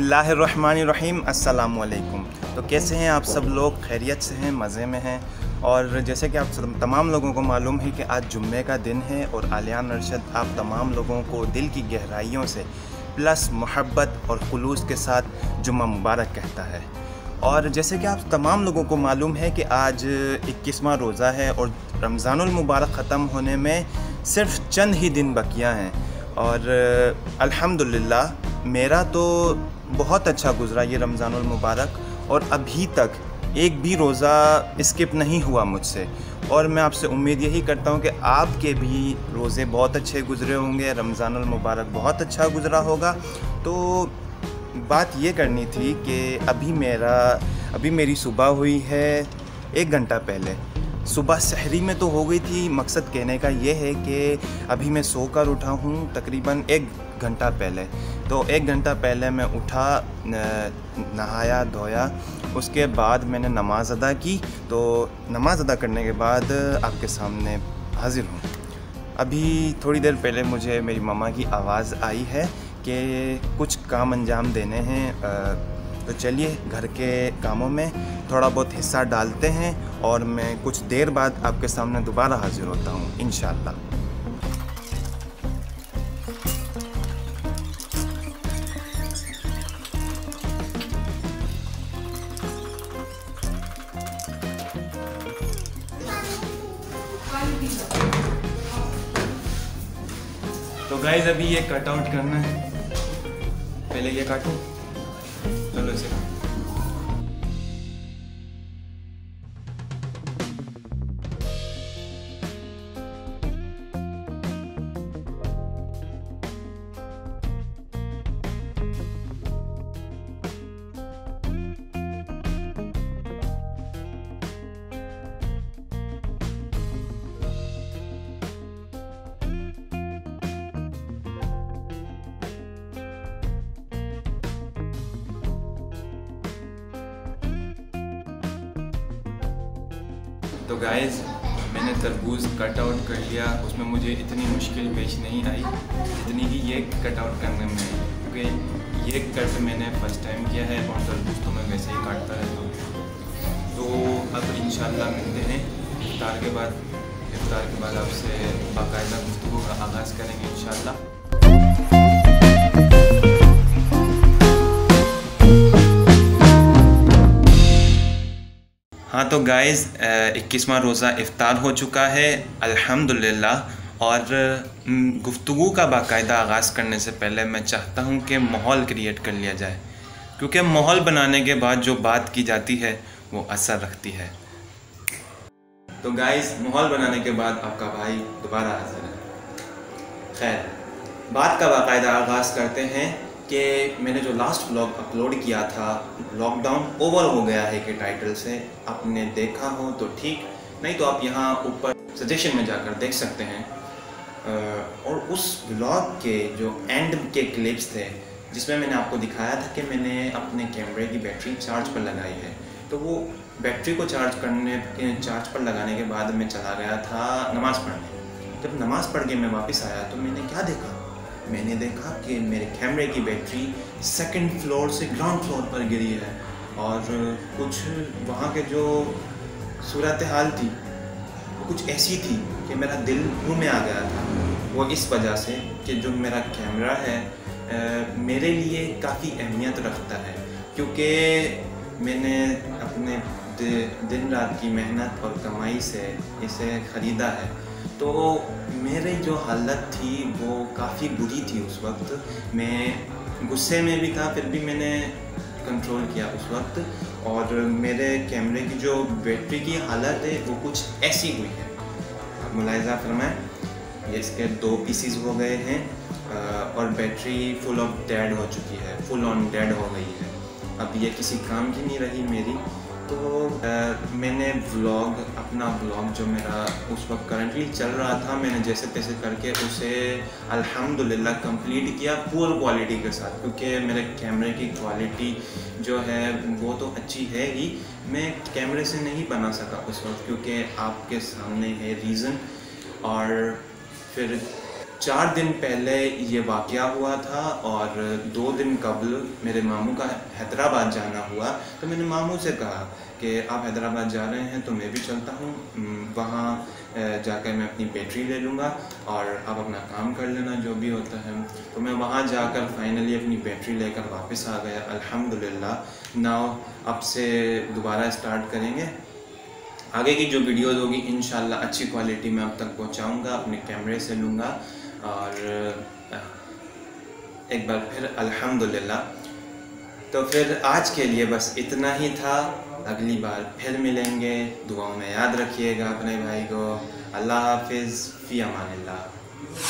बिस्मिल्लाहिर्रहमानिर्रहीम अस्सलामुअलैकुम। तो कैसे हैं आप सब लोग? खैरियत से हैं, मज़े में हैं। और जैसे कि आप तमाम लोगों को मालूम है कि आज जुम्मे का दिन है और आलियान अरशद आप तमाम लोगों को दिल की गहराइयों से प्लस मोहब्बत और खुलूस के साथ जुम्मा मुबारक कहता है। और जैसे कि आप तमाम लोगों को मालूम है कि आज 21वां रोज़ा है और रमज़ानुल मुबारक ख़त्म होने में सिर्फ चंद ही दिन बकिया हैं। और अल्हम्दुलिल्लाह मेरा तो बहुत अच्छा गुज़रा ये रमज़ानुल मुबारक, और अभी तक एक भी रोज़ा स्किप नहीं हुआ मुझसे। और मैं आपसे उम्मीद यही करता हूँ कि आपके भी रोज़े बहुत अच्छे गुज़रे होंगे, रमज़ानुल मुबारक बहुत अच्छा गुज़रा होगा। तो बात ये करनी थी कि अभी मेरी सुबह हुई है 1 घंटा पहले। सुबह सहरी में तो हो गई थी, मकसद कहने का ये है कि अभी मैं सोकर उठा हूँ तकरीबन 1 घंटा पहले। तो 1 घंटा पहले मैं उठा, नहाया धोया, उसके बाद मैंने नमाज़ अदा की। तो नमाज़ अदा करने के बाद आपके सामने हाज़िर हूँ। अभी थोड़ी देर पहले मुझे मेरी मम्मा की आवाज़ आई है कि कुछ काम अंजाम देने हैं। तो चलिए घर के कामों में थोड़ा बहुत हिस्सा डालते हैं और मैं कुछ देर बाद आपके सामने दोबारा हाज़िर होता हूँ इंशाअल्लाह। तो गाइस अभी ये कट आउट करना है, पहले ये काटूं, चलो इसे। तो गाइस मैंने तरबूज कट आउट कर लिया, उसमें मुझे इतनी मुश्किल पेश नहीं आई जितनी कि ये कट आउट करने में, क्योंकि ये कट मैंने फ़र्स्ट टाइम किया है और तरबूज तो मैं वैसे ही काटता रहता हूँ। तो अब इंशाल्लाह मिलते हैं इफ्तार के बाद आपसे बाकायदा गुफ्तगू का आगाज़ करेंगे इंशाल्लाह। हाँ तो गाइज़ 21वां रोज़ा इफ्तार हो चुका है अल्हम्दुलिल्लाह। और गुफ्तगू का बाकायदा आगाज़ करने से पहले मैं चाहता हूँ कि माहौल क्रिएट कर लिया जाए, क्योंकि माहौल बनाने के बाद जो बात की जाती है वो असर रखती है। तो गाइज़ माहौल बनाने के बाद आपका भाई दोबारा हाज़िर है। खैर बात का बाकायदा आगाज़ करते हैं कि मैंने जो लास्ट व्लॉग अपलोड किया था लॉकडाउन ओवर हो गया है के टाइटल से, आपने देखा हो तो ठीक, नहीं तो आप यहाँ ऊपर सजेशन में जाकर देख सकते हैं। और उस व्लॉग के जो एंड के क्लिप्स थे जिसमें मैंने आपको दिखाया था कि मैंने अपने कैमरे की बैटरी चार्ज पर लगाई है, तो वो बैटरी को चार्ज पर लगाने के बाद मैं चला गया था नमाज़ पढ़ने। जब नमाज़ पढ़ के मैं वापस आया तो मैंने क्या देखा? मैंने देखा कि मेरे कैमरे की बैटरी 2nd फ्लोर से ग्राउंड फ्लोर पर गिरी है। और कुछ वहाँ के जो सूरत हाल थी वो कुछ ऐसी थी कि मेरा दिल मुँह में आ गया था। वो इस वजह से कि जो मेरा कैमरा है मेरे लिए काफ़ी अहमियत रखता है, क्योंकि मैंने अपने दिन रात की मेहनत और कमाई से इसे ख़रीदा है। तो मेरी जो हालत थी वो काफ़ी बुरी थी उस वक्त। मैं गुस्से में भी था, फिर भी मैंने कंट्रोल किया उस वक्त। और मेरे कैमरे की जो बैटरी की हालत है वो कुछ ऐसी हुई है, आप मुलाहिज़ा फरमाएं। ये इसके 2 पीसीज हो गए हैं और बैटरी फुल ऑन डेड हो गई है। अब ये किसी काम की नहीं रही मेरी। तो मैंने अपना व्लॉग जो मेरा उस वक्त करंटली चल रहा था, मैंने जैसे तैसे करके उसे अल्हम्दुलिल्लाह कंप्लीट किया पुअर क्वालिटी के साथ, क्योंकि मेरे कैमरे की क्वालिटी जो है वो तो अच्छी है ही, मैं कैमरे से नहीं बना सका उस वक्त क्योंकि आपके सामने है रीज़न। और फिर 4 दिन पहले ये वाक़या हुआ था और 2 दिन कबल मेरे मामू का हैदराबाद जाना हुआ। तो मैंने मामू से कहा कि आप हैदराबाद जा रहे हैं तो मैं भी चलता हूँ, वहाँ जाकर मैं अपनी बैटरी ले लूँगा और आप अपना काम कर लेना जो भी होता है। तो मैं वहाँ जाकर फाइनली अपनी बैटरी लेकर वापस आ गया अल्हम्दुलिल्लाह। नाउ अब से दोबारा स्टार्ट करेंगे। आगे की जो वीडियोज़ होगी इंशाल्लाह अच्छी क्वालिटी में आप तक पहुँचाऊँगा, अपने कैमरे से लूँगा। और एक बार फिर अल्हम्दुलिल्लाह। तो फिर आज के लिए बस इतना ही था। अगली बार फिर मिलेंगे। दुआओं में याद रखिएगा अपने भाई को। अल्लाह हाफिज़, फ़ी अमानिल्लाह।